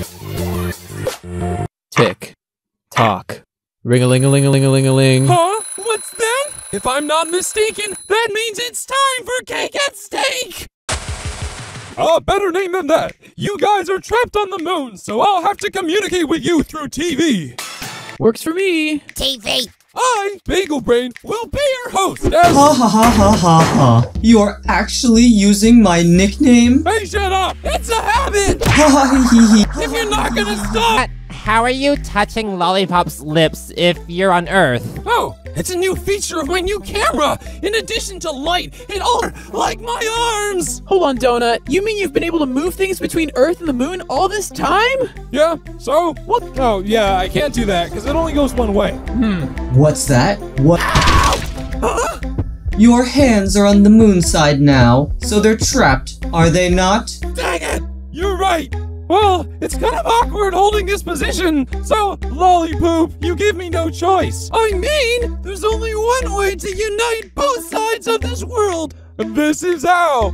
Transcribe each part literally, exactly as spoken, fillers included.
Tick. Tock. Ring-a-ling-a-ling-a-ling-a-ling-a-ling. Huh? What's that? If I'm not mistaken, that means it's time for Cake at Steak! A better name than that. You guys are trapped on the moon, so I'll have to communicate with you through T V. Works for me. T V. I, Bagel Brain, will be your host as- Ha ha ha ha ha ha. You are actually using my nickname? Hey, shut up! It's a habit! Ha ha he he he. If you're not gonna stop- How are you touching Lollipop's lips if you're on Earth? Oh, it's a new feature of my new camera! In addition to light, it all like my arms! Hold on, Donut. You mean you've been able to move things between Earth and the moon all this time? Yeah, so? What? Oh, yeah, I can't do that, because it only goes one way. Hmm. What's that? What? Huh? Your hands are on the moon side now, so they're trapped, are they not? Dang it! You're right! Well, it's kind of awkward holding this position, so, Lollipoop, you give me no choice. I mean, there's only one way to unite both sides of this world, and this is how.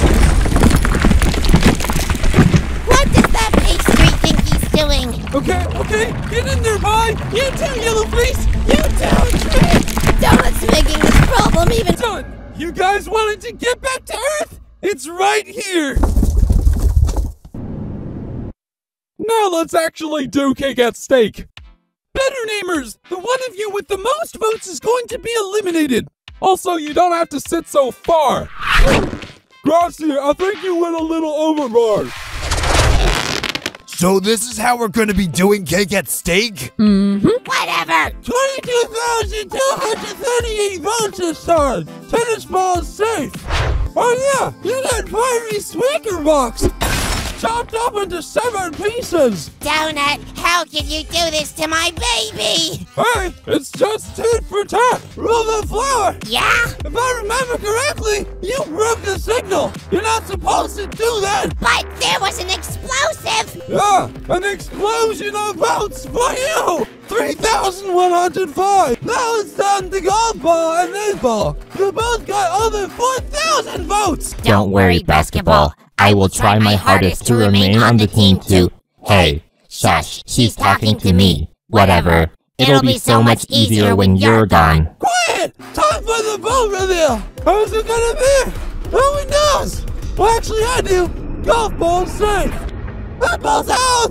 What does that pastry think he's doing? Okay, okay, get in there, bye! You too, Yellowface! You too! Donut's making this problem even- Done! You guys wanted to get back to Earth? It's right here! Now let's actually do Cake at Steak. Better namers, the one of you with the most votes is going to be eliminated. Also, you don't have to sit so far. Gracie, I think you went a little overboard. So this is how we're gonna be doing Cake at Steak? Mm-hmm. Whatever! twenty-two thousand two hundred thirty-eight votes this time. Tennis ball is safe. Oh yeah, you got fiery squeaker box. Chopped up into seven pieces! Donut, how can you do this to my baby? Hey, it's just tit for tat! Rule the floor! Yeah? If I remember correctly, you broke the signal! You're not supposed to do that! But there was an explosive! Yeah, an explosion of votes for you! three thousand one hundred five! Now it's time to golf ball and this ball! You both got over four thousand votes! Don't worry, Basketball. I will try my hardest to remain on the team too. Hey, shush, she's talking to me. Whatever. It'll be so much easier when you're gone. Quiet! Time for the vote reveal! Who's it gonna be? Who we knows? Well, actually, I do. Golf ball safe. That ball's out!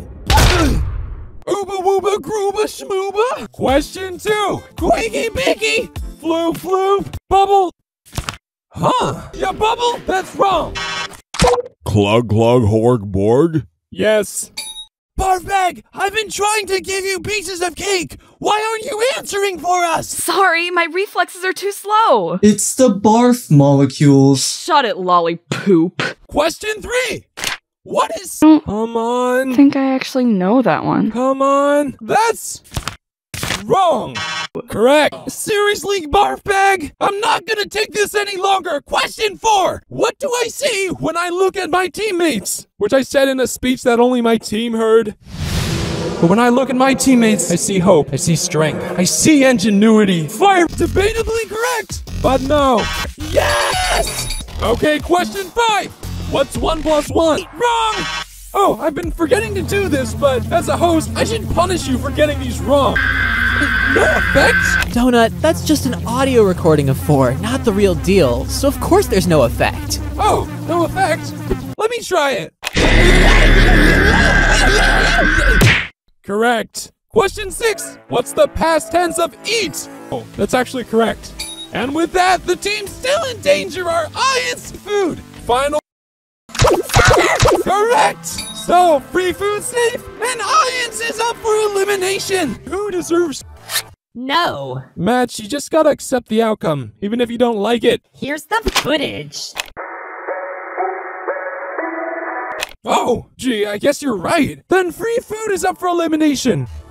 Ooba wooba grooba schmooba. Question two. Queaky beaky. Floop floop. Bubble. Huh? Yeah, bubble? That's wrong. Clog clog horg borg? Yes. Barfbag, I've been trying to give you pieces of cake. Why aren't you answering for us? Sorry, my reflexes are too slow. It's the barf molecules. Shut it, Lollipoop. Question three. What is... don't Come on. I think I actually know that one. Come on. That's... wrong. Correct. Seriously, Barfbag? I'm not gonna take this any longer. Question four. What do I see when I look at my teammates? Which I said in a speech that only my team heard. But when I look at my teammates, I see hope, I see strength, I see ingenuity. Fire! Debatably correct, but no. Yes! Okay, question five. What's one plus one? Wrong! Oh, I've been forgetting to do this, but as a host, I should punish you for getting these wrong. No effect? Donut, that's just an audio recording of four, not the real deal. So of course there's no effect. Oh, no effect? Let me try it. Correct. Question six. What's the past tense of eat? Oh, that's actually correct. And with that, the team still in danger are Ian's food. Final. Correct. So, free food safe, and Ian's is up for elimination. Who deserves? No. Matt, you just gotta accept the outcome, even if you don't like it. Here's the footage. Oh, gee, I guess you're right. Then free food is up for elimination.